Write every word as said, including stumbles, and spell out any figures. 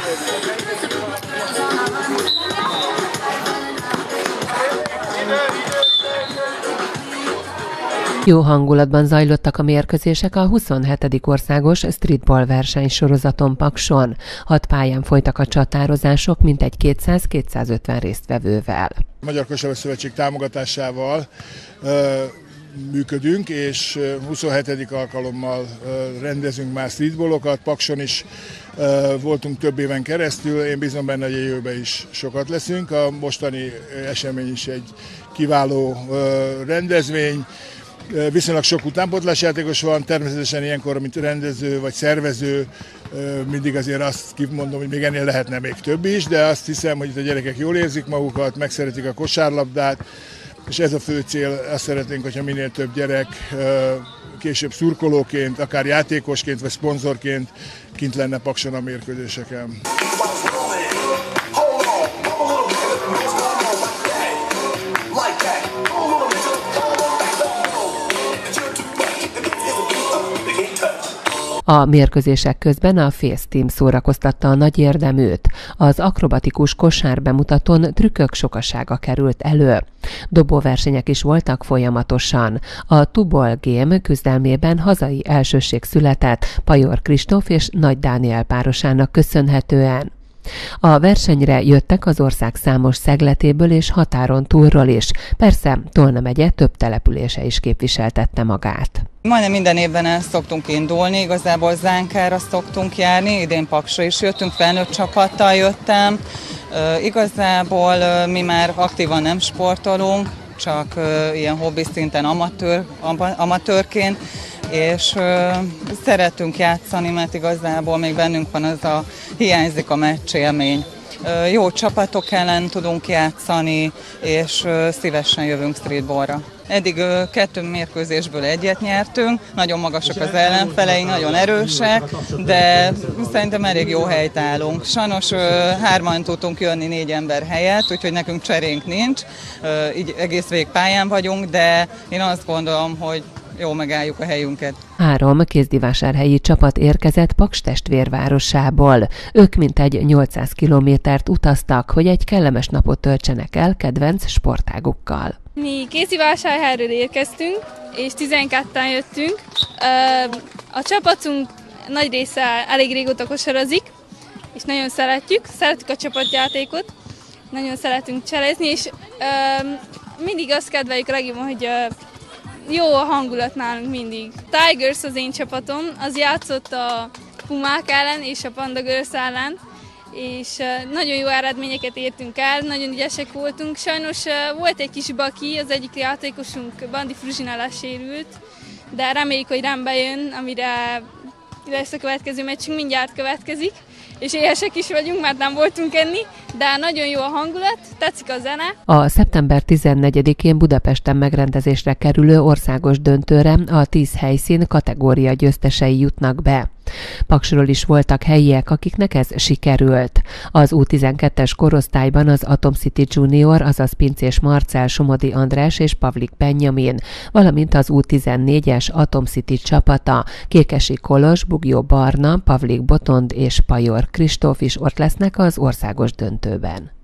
Jó hangulatban zajlottak a mérkőzések a huszonhetedik országos streetball versenysorozaton Pakson. Hat pályán folytak a csatározások mintegy kétszáz-kétszázötven résztvevővel. A Magyar Kosárlabda Szövetség támogatásával ö, működünk, és huszonhetedik alkalommal ö, rendezünk már streetballokat. Pakson is ö, voltunk több éven keresztül, én bízom benne, hogy a jövőben is sokat leszünk. A mostani esemény is egy kiváló ö, rendezvény. Viszonylag sok utánpótlás játékos van, természetesen ilyenkor, mint rendező vagy szervező, mindig azért azt kimondom, hogy még ennél lehetne még több is, de azt hiszem, hogy itt a gyerekek jól érzik magukat, megszeretik a kosárlabdát, és ez a fő cél, azt szeretnénk, hogyha minél több gyerek később szurkolóként, akár játékosként vagy szponzorként kint lenne Pakson a mérkőzéseken. A mérkőzések közben a Face Team szórakoztatta a nagy érdeműt. Az akrobatikus kosár bemutatón trükkök sokasága került elő. Dobóversenyek is voltak folyamatosan. A Two Ball Game küzdelmében hazai elsőség született Pajor Kristóf és Nagy Dániel párosának köszönhetően. A versenyre jöttek az ország számos szegletéből és határon túlról is. Persze Tolna megye több települése is képviseltette magát. Majdnem minden évben el szoktunk indulni, igazából Zánkára szoktunk járni, idén Paksra is jöttünk, felnőtt csapattal jöttem. Uh, igazából uh, mi már aktívan nem sportolunk, csak uh, ilyen hobbi szinten amatőr, amatőrként, és uh, szeretünk játszani, mert igazából még bennünk van az a, hiányzik a meccsélmény. Uh, jó csapatok ellen tudunk játszani, és uh, szívesen jövünk streetballra. Eddig uh, kettő mérkőzésből egyet nyertünk, nagyon magasak az ellenfeleink, nagyon erősek, de szerintem elég jó helyt állunk. Sajnos uh, hárman tudtunk jönni négy ember helyett, úgyhogy nekünk cserénk nincs, uh, így egész végig pályán vagyunk, de én azt gondolom, hogy jól megálljuk a helyünket. Három kézdivásárhelyi csapat érkezett Paks testvérvárosából. Ők mintegy nyolcszáz kilométert utaztak, hogy egy kellemes napot töltsenek el kedvenc sportágukkal. Mi Kézdivásárhelyről érkeztünk, és tizenketten jöttünk. A csapatunk nagy része elég régóta kosarazik, és nagyon szeretjük. Szeretjük a csapatjátékot, nagyon szeretünk cselezni, és mindig azt kedveljük legjobban, hogy jó a hangulat nálunk mindig. Tigers az én csapatom, az játszott a Pumák ellen és a Panda Girls ellen, és nagyon jó eredményeket értünk el, nagyon ügyesek voltunk. Sajnos volt egy kis baki, az egyik játékosunk, Bandi Fruzsina lesérült, de reméljük, hogy rendbe jön, amire lesz a következő meccsünk, mindjárt következik. És éhesek is vagyunk, mert nem voltunk enni, de nagyon jó a hangulat, tetszik a zene. A szeptember tizennegyedikén Budapesten megrendezésre kerülő országos döntőre a tíz helyszín kategória győztesei jutnak be. Paksról is voltak helyiek, akiknek ez sikerült. Az U tizenkettes korosztályban az Atom City Junior, azaz Pincés Marcell, Somodi András és Pavlik Benjamin, valamint az U tizennégyes Atom City csapata, Kékesi Kolos, Bugyó Barna, Pavlik Botond és Pajor Kristóf is ott lesznek az országos döntőben.